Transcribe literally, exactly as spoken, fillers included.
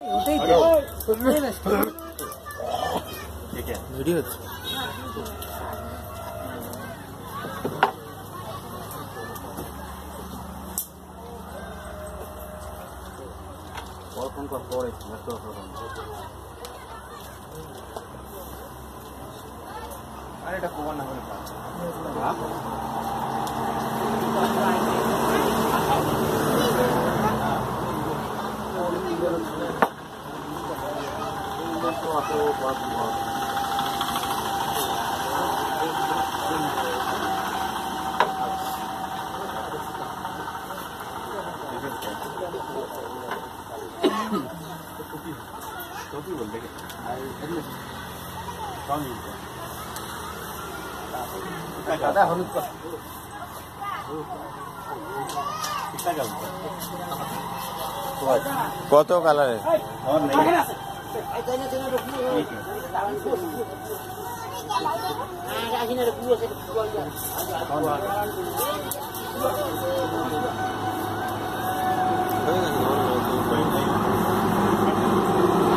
video phone কর পরে আরে এটা কোন না হলে टोपी बोल देंगे दादा हलुद का कितना का কত কালারের और नहीं ठीक है